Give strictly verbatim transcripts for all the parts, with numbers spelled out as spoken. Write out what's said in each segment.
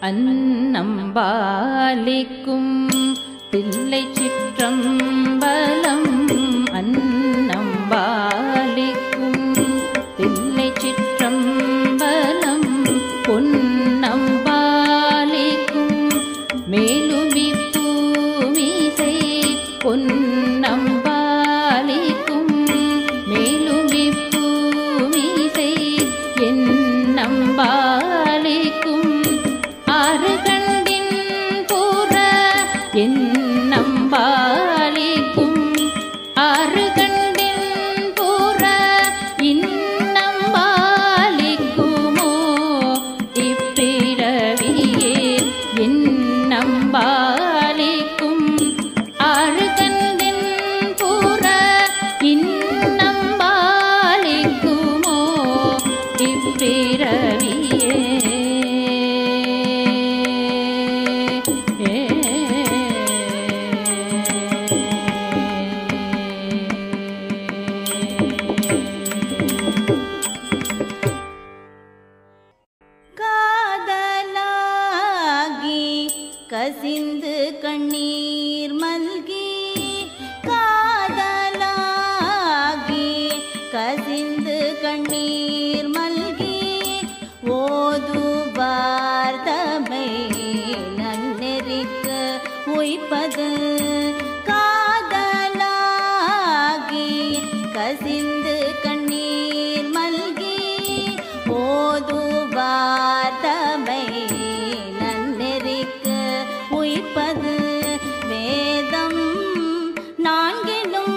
அன்னம்பாலிக்கும் தில்லை சிற்றம்பலம் அன்னம்பாலிக்கும் தில்லை சிற்றம்பலம் பொன்னம்பாலிக்கும் மேலுமி பூமிசை பொன்னம்பாலிக்கும் மேலுமி பூமிசை என்னம்பாலிக்கும் ஆறு கண்டின் பூர என்னம்பாலிக்கும் ஆறு கண்டின் பூர இன்னம்பாலிக்குமோ இப்பிறவியே என்னம்பாலிக்கும் ஆறு கண்டின் பூர இன்னம்பாலிக்குமோ இப்பிறவியே கசிந்து கண்ணீர் மல்கி காதலாகி கசிந்து கண்ணீர் மல்கி ஓதுவார் தமை நன்னெறிக்க உய்ப்பது காதலாகி கசிந்து கண்ணீர் மல்கி ஓதுவார் தமை உய்ப்பது வேதம் நான்கிலும்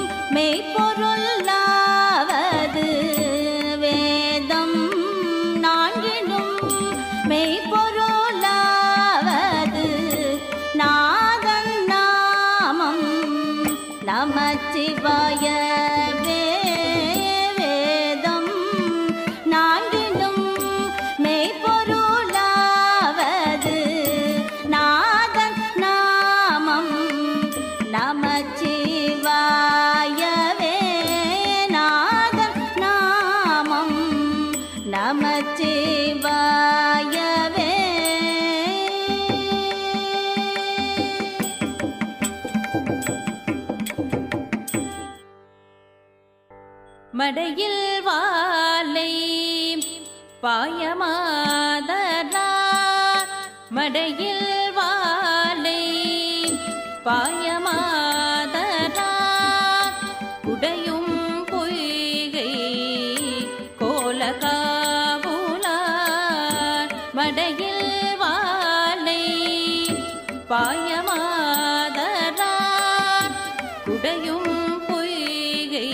மெய்ப்பொருளாவது வேதம் நான்கிலும் மெய்ப்பொருளாவது நாதன் நாமம் நமச்சிவாய வேதம் நான்கிலும் மெய்ப்பொருளாவது நமச்சிவாயவே நாதன் நாமம் நமச்சிவாயவே மடையில் வாலை பாயமாதரா மடையில் வாலை பாயமாதரா குடையும் பொய்கை கோலகாவுலார் மடையில் வாலை பாயமாதரா குடையும் பொய்கை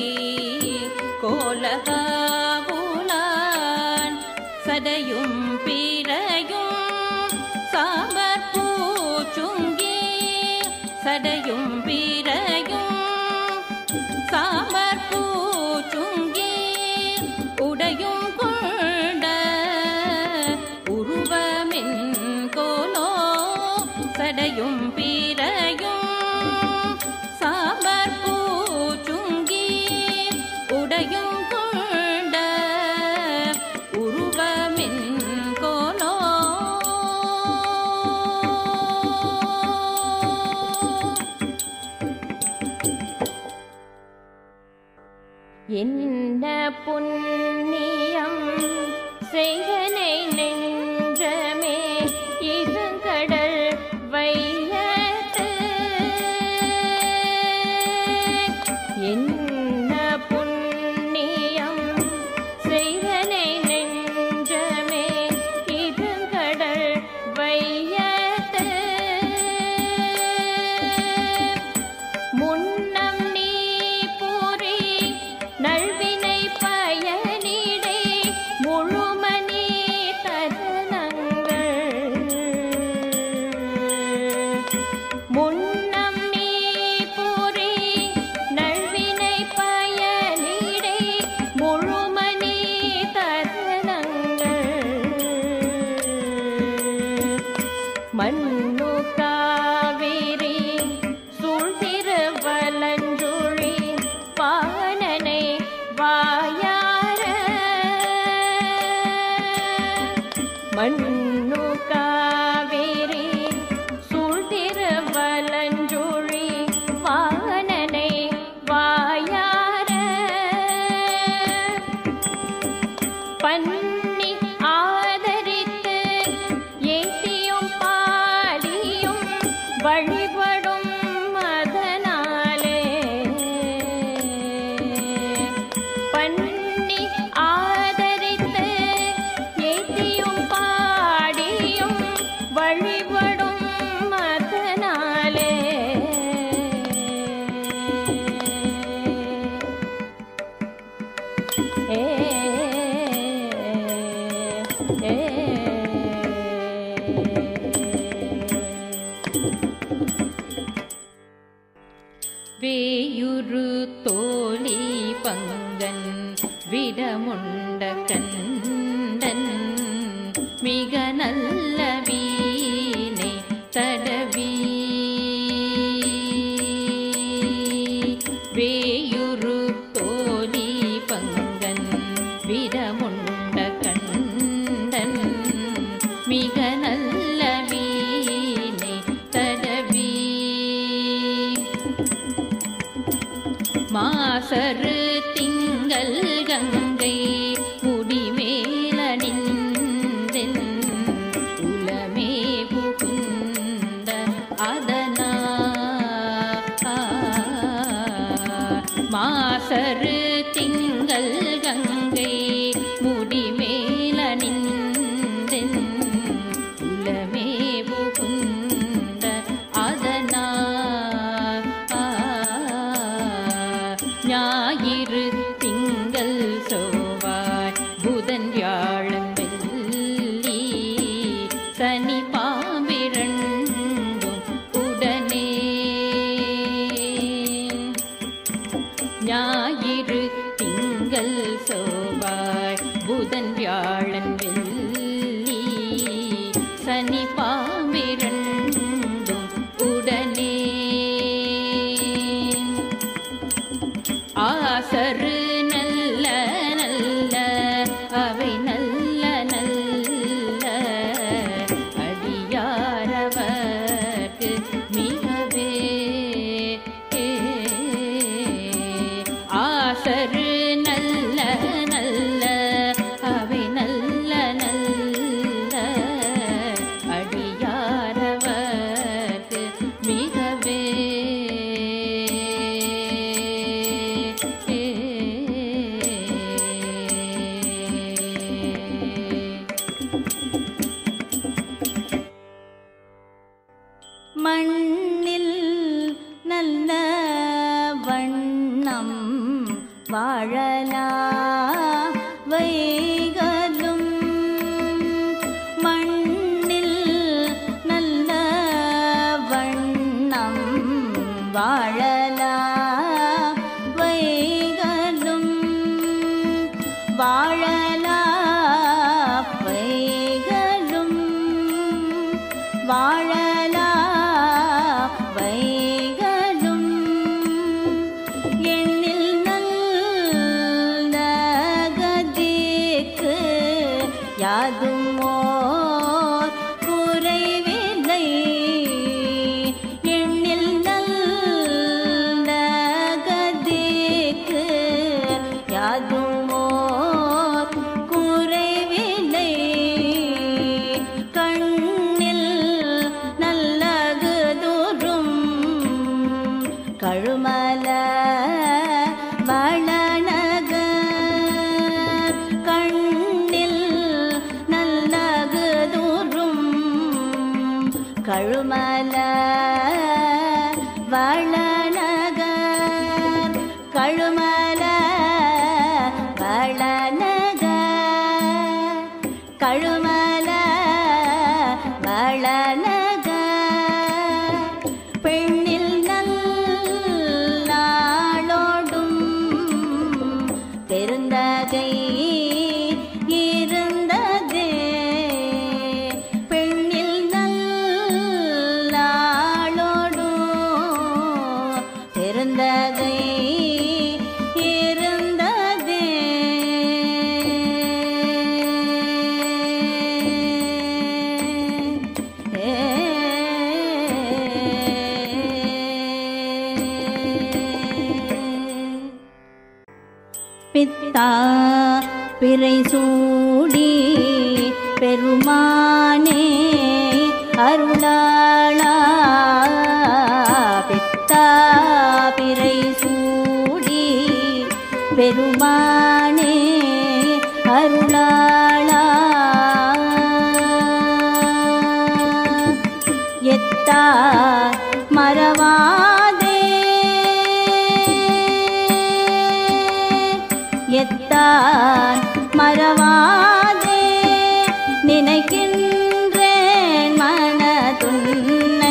கோலகாவுலார் சடையும் பிறையும் சாம்பற் பூச்சுங்கி சடையும் பிறையும் சாம்பற் பூச்சுங்கி உடையும் கொண்ட உருவமென் கோலோ சடையும் பிறையும் சாம்பற் பூச்சுங்கி உடையும் கொண்ட உருவமென் கோலோ என்ன புண்ணியம் செய்தனை நெஞ்சமே இது கடல் வையத்து ஏத்தியும் பாடியும் வழிபடும் அதனாலே பண்ணி ஆதரித்து ஏத்தியும் பாடியும் வழிபடும் அதனாலே ஏ ஏ வேயுரு தோழி பங்கன் விடமுண்ட கண்டன் மிக நல்ல வீணை தடவி வேயுரு தோழி பங்கன் விடமுண்ட கண்டன் மிக நல்ல வீணை தடவி மாசரு திங்கள் கங்கை முடிமேல நின்றென் உலமே புகுந்த அதனா மாசரு திங்கள் கங்கை முடிமேல நின்றென் உலமே புகுந்த அதனா ஞாயிறு திங்கள் செவ்வாய் புதன் வியாழன் வெள்ளி சனி பாம்பிரண்டும் உடனே ஞாயிறு திங்கள் செவ்வாய் புதன் வியாழன் வெள்ளி சனி பாம்பிரண்டும் உடனே ஆசரு நல்ல நல்ல அவை நல்ல நல்ல அடியாரவர்க்கு மிகவே ஆசரு நல்ல நல்ல அவை நல்ல நல்ல அடியாரவர்க்கு மிகவே மண்ணில் நல்ல வண்ணம் வாழலாம் வைகளும் மண்ணில் நல்ல வண்ணம் வாழலாம் வைகளும் வாழலாம் வைகளும் வாழலாம் வைகளும் எண்ணில் நல்ல கதிக்கு யாதும் ஓர் குறைவில்லை எண்ணில் நல்ல கதிக்கு யாதும் ஓர் குறைவில்லை கண்ணில் நல்லகுதுரும் கழுமல வளநகர் கண்ணில் நல்லகுதுரும் கழுமல வளநகர் கழுமல வளநகர் கழுமல வளநகர் பெண்ணில் நல்லாளோடும் பெருந்தகை இருந்ததே பெண்ணில் நல்லாளோடும் பெருந்தகை இருந்ததே பித்தா பிறை சூடி பெருமா பெருமானே அருளாளா பித்தாபிரை சூடி பெருமானே அருளாளா எத்தா மறவாதே எத்தான் மறவாதே நினைக்கின்றேன் மனதுன்னை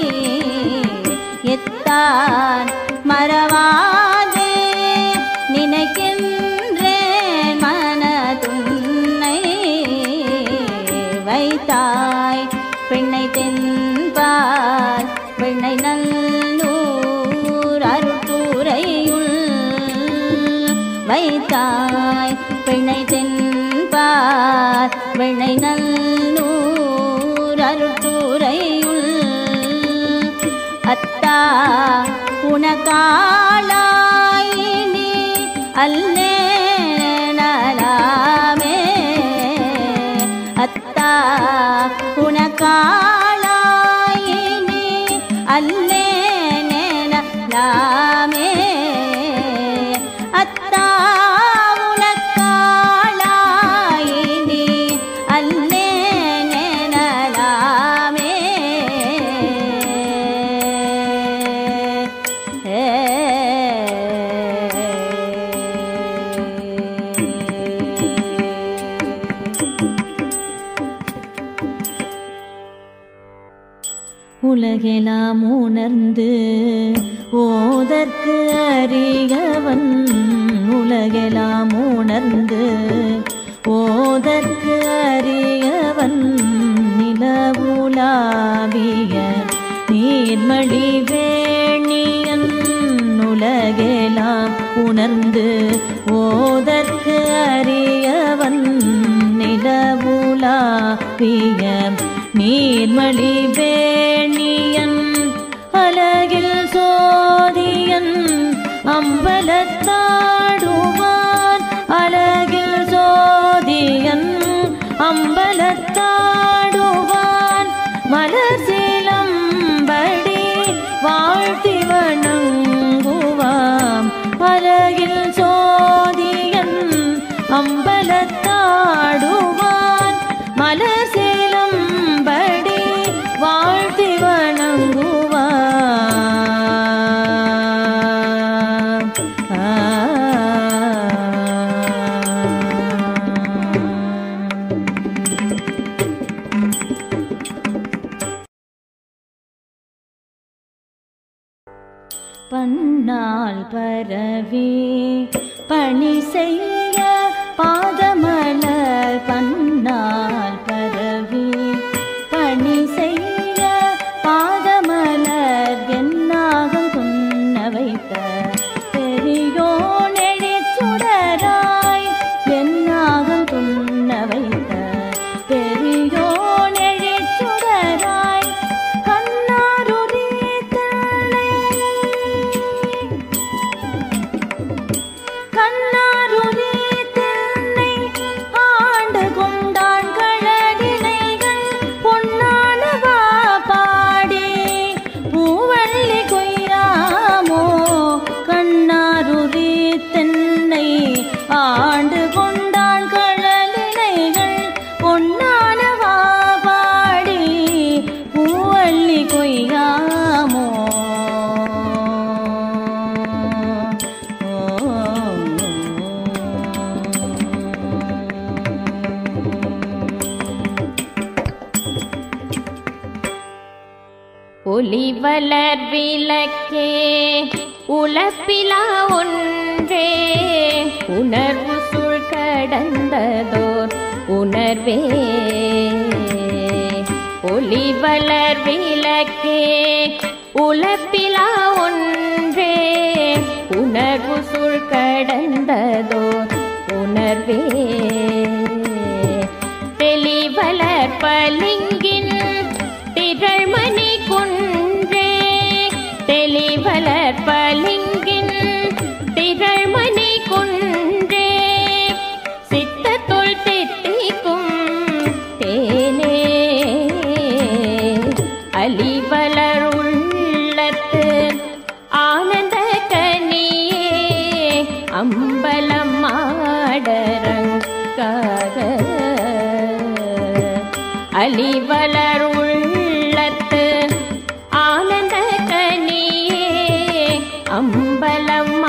எத்தான் மறவாதே நினைக்கின்றேன் மனதுன்னை வைத்தாய் பெண்ணை தென்பால் பெண்ணை நல்லூர் அருட்டுரையுள் வைத்தாய் பெண்ணை தென்பால் பெண்ணை நல்லூர் அருட்டுரையுள் அத்தா உனக்காளாயினி அல்லேனலாமே அத்தா உனக்காளாயினி அல்லேனலாமே அத்தா உனக்காளாயினி அல்லேனலாமே உலகெல்லாம் உணர்ந்து ஓதற்கு அறியவன் உலகெல்லாம் உணர்ந்து ஓதற்கு அறியவன் நிலவுலாவிய நீர்மடி வேணியன் உலகெல்லாம் உணர்ந்து ஓதற்கு அறியவன் நிலவுலாவிய நீர்மலி வேணியன் அலகில் சோதியன் அம்பலத்தாடுவான் அலகில் சோதியன் அம்பலத்தாடுவான் மலர் சிலம்படி வாழ்த்தி வணங்குவாம் அலகில் சோதியன் அம்பலத்தாடுவான் மலர் சிலம்படி வாழ்த்தி வணங்குவான் பன்னாள் பரவி பணி செய்ய பாதமலர் பன்னாள் பரவி பணி செய்ய பாதமலர் என்னாகம் சொன்ன வைத்த பெரியோன் எழிற்சுடராய் என்னாகம் சொன்ன வைத்த பெரியோன் எழிற்சுடராய் கண்ணாருதி தன்னை கண்ணாருதி தன்னை ஆண்டு கொண்டான் கழலினைகள் பொன்னானவா பாடி பூவள்ளி கொய்யாமோ கண்ணாருதி தென்னை ஆண்டு கொண்டான் கழலினைகள் பொன்னானவா பாடி பூவள்ளி கொய்யாமோ ஒளிவளர் விளக்கே உலப்பிலா ஒன்றே உணர்வு சுழ் கடந்ததோர் உணர்வே ஒளிவளர் விளக்கே உலப்பிலா ஒன்றே உணர்வு சுழ் கடந்ததோர் உணர்வே தெளிவளர் பளிங்கின் திகழ்மணி குன்றே தெளிவளர் பளிங்கின் திகழ்மணி குன்றே சித்தத்துள் தித்திக்கும் தேனே அலிவளர் உள்ளத்து ஆனந்த கனியே அம்பலம் ஆடரங்காக அலிவளர் உள்ளத்து ஆனந்த கனியே அம்பலம்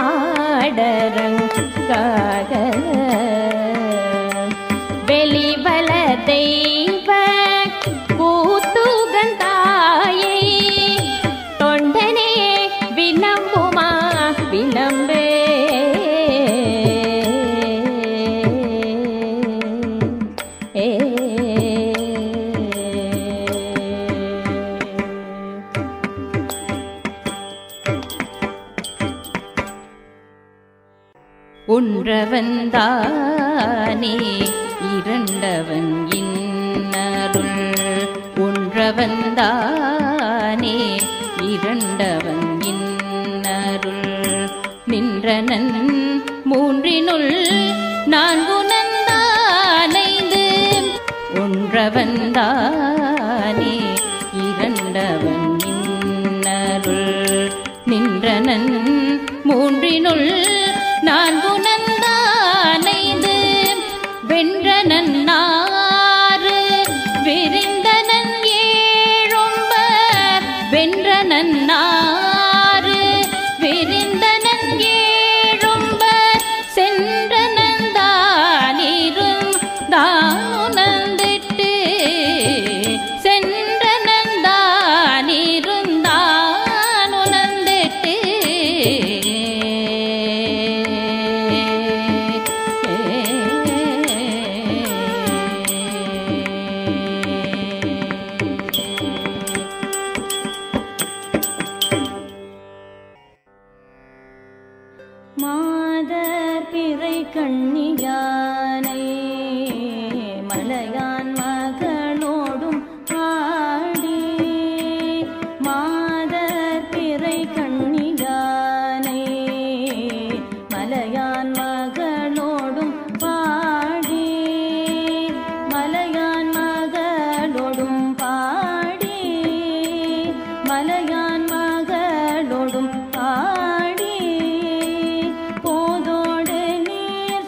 ஆடரங்காக வெளிவல தெய்வ கூத்துகந்தாயை தொண்டனே விளம்புமா விளம்பே ஒன்றவன்தானே இரண்டவன் இன்னருள் ஒன்றவன்தானே இரண்டவன் இன்னருள் நின்றனன் மூன்றினுள் நான்குணந்தானைந்து ஒன்றவன்தானே இரண்டவன் இன்னருள் நின்றனன் மூன்றினுள் நான்குணந்தானைந்து வென்றனன் நாறு விரிந்தனன் ஏழொன்பர் வென்றனன் நாறு விரிந்தனன் ஏழொன்பர் சென்றனன் தானிரும் தானுணர்ந்திட்டு சென்றனன் தானிரும் தானுணர்ந்திட்டு மாதர் பிறை கண்ணியானை மலையான் மகளோடும் ஆடி மாதர் பிறை கண்ணியானை மலையான் மகளோடும் பாடி மலையான் மகளோடும் பாடி மலையான் மகளோடும் பாடி போதோடு நீர்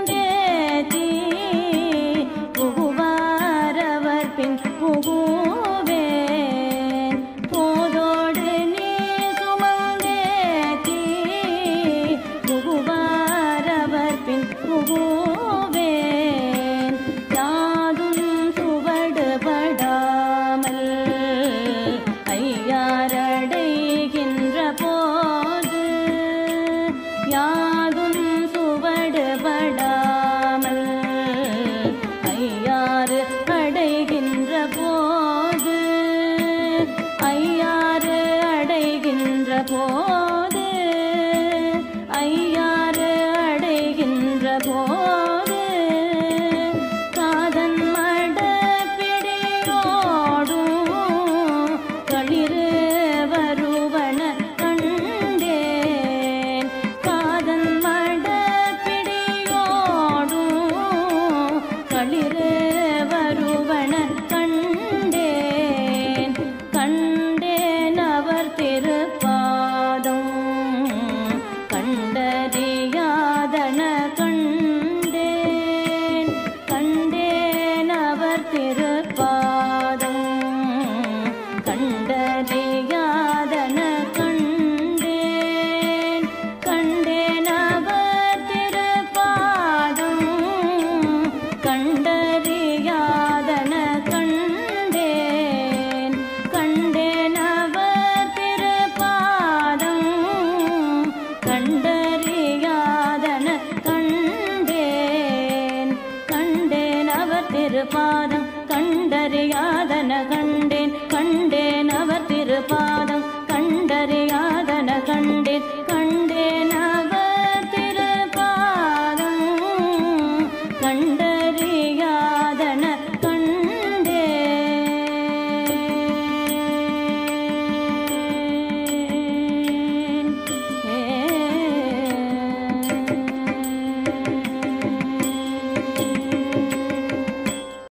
சுமந்தேத்தி புகுவாரவர் பின் புகு